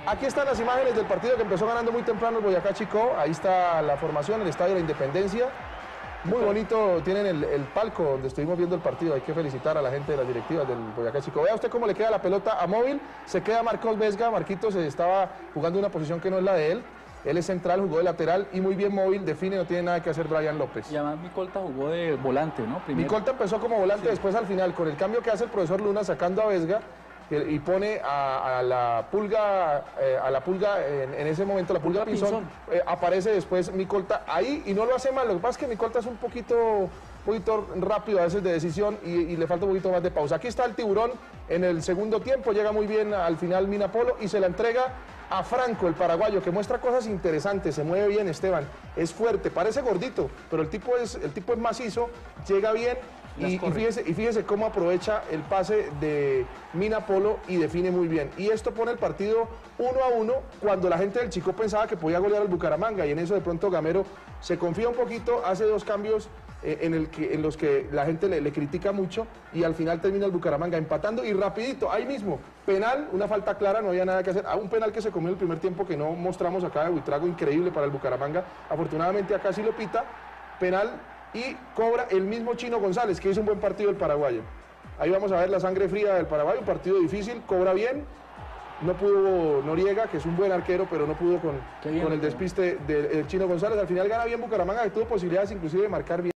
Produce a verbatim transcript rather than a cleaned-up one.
Aquí están las imágenes del partido que empezó ganando muy temprano el Boyacá Chicó. Ahí está la formación, el Estadio de la Independencia. Muy bonito, tienen el, el palco donde estuvimos viendo el partido. Hay que felicitar a la gente de las directivas del Boyacá Chicó. Vea usted cómo le queda la pelota a Móvil. Se queda Marcos Vesga. Marquitos estaba jugando una posición que no es la de él. Él es central, jugó de lateral y muy bien Móvil. Define, no tiene nada que hacer Brian López. Y además Micolta jugó de volante, ¿no? Primero. Micolta empezó como volante, sí. Después al final, con el cambio que hace el profesor Luna sacando a Vesga, y pone a, a la pulga, eh, a la pulga en, en ese momento, la pulga, pulga Pinzón, Pinzón. Eh, aparece después Micolta ahí y no lo hace mal. Lo que pasa es que Micolta es un poquito, un poquito rápido a veces de decisión y, y le falta un poquito más de pausa. Aquí está el Tiburón en el segundo tiempo, llega muy bien al final Mina Polo y se la entrega a Franco, el paraguayo, que muestra cosas interesantes, se mueve bien Esteban, es fuerte, parece gordito, pero el tipo es, el tipo es macizo, llega bien. Y, y, fíjese, y fíjese cómo aprovecha el pase de Mina Polo y define muy bien. Y esto pone el partido uno a uno cuando la gente del Chicó pensaba que podía golear al Bucaramanga. Y en eso de pronto Gamero se confía un poquito, hace dos cambios eh, en, el que, en los que la gente le, le critica mucho. Y al final termina el Bucaramanga empatando y rapidito, ahí mismo. Penal, una falta clara, no había nada que hacer. Ah, un penal que se comió en el primer tiempo que no mostramos acá de Buitrago, increíble para el Bucaramanga. Afortunadamente acá sí lo pita. Penal. Y cobra el mismo Chino González, que hizo un buen partido el paraguayo. Ahí vamos a ver la sangre fría del paraguayo, un partido difícil, cobra bien. No pudo Noriega, que es un buen arquero, pero no pudo con, con el despiste del Chino González. Al final gana bien Bucaramanga, que tuvo posibilidades inclusive de marcar bien.